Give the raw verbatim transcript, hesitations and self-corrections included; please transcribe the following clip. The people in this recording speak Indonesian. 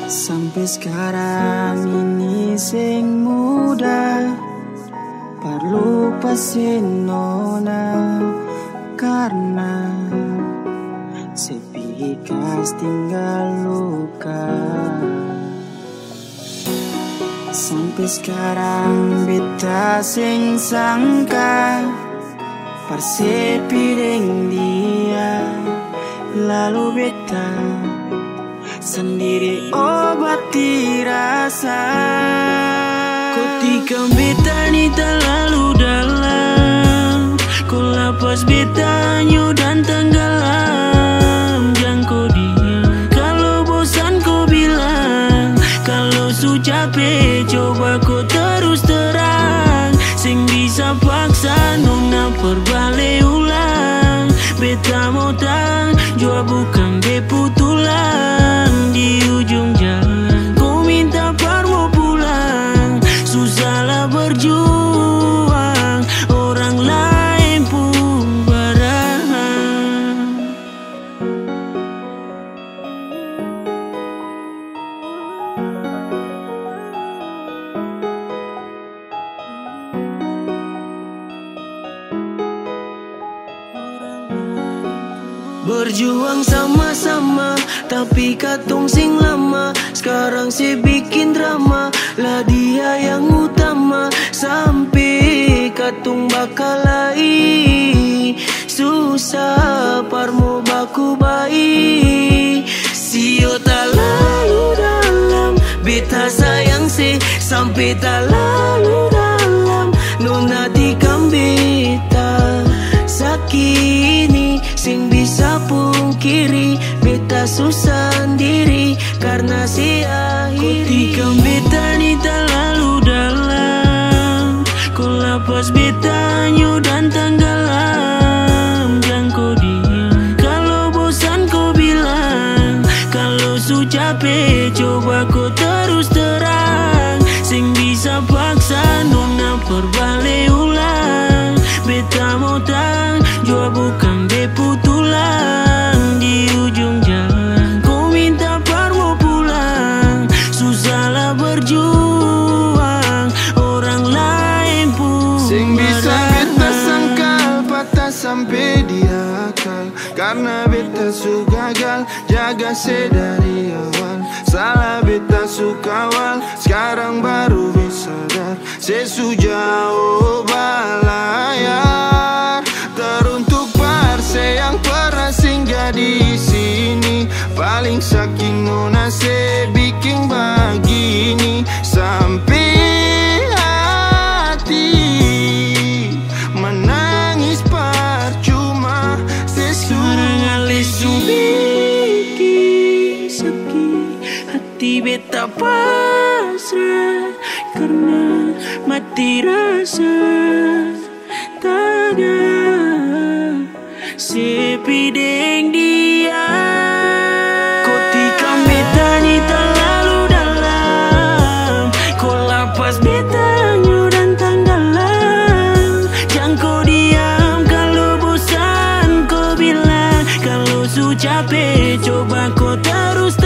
Sampai sekarang ini sing muda perlu pasin nona, karena sepi kas tinggal luka. Sampai sekarang beta sing sangka persepi deng dia, lalu beta sendiri obati rasa. Ketika beta ni terlalu dalam, kau lepas beta nyu dan tenggelam. Jangan kau diam, kalau bosan kau bilang, kalau su capek coba kau terus terang. Sing bisa paksa nona perbalik ulang. Beta mau tang jua bukan depu tulang. Di ujung jalan kau minta par mau pulang. Susahlah berjuang, orang lain pun barang. Berjuang sama-sama, tapi katung sing lama. Sekarang si bikin drama, lah dia yang utama. Sampai katung bakal lai, susah parmo baku bayi. Sio tak lalu dalam, beta sayang si sampai tak lalu dalam. Nona tikam beta sakini, sing bisa pungkiri beta susah sendiri karena si akhiri. Ketika beta ni terlalu dalam, kau lepas beta nyu dan tenggelam. Jangan kau diam, kalau bosan kau bilang, kalau su capek coba kau terus terang. Sing bisa paksa nona perbalik ulang. Beta mau tang jua bukan depu tulang. Di ujung jalan kau minta par mau pulang. Susahlah berjuang, orang lain pun sing bisa beta sangkal patah sampai di akal, karena beta su gagal jaga se dari awal. Salah beta su kawal, sekarang baru bisa sadar se su jauh balayar. Teruntuk parse yang pernah singgah di sini, paling saking nona se bikin begini. Sampai hati menangis percuma, sekarang alis su bikin sakit hati beta pasrah, karena mati rasa taga sepi deng dia. Ketika beta ni terlalu dalam, kau lepas beta nyu dan tenggelam. Jangan kau diam, kalau bosan kau bilang, kalau su capek coba kau terus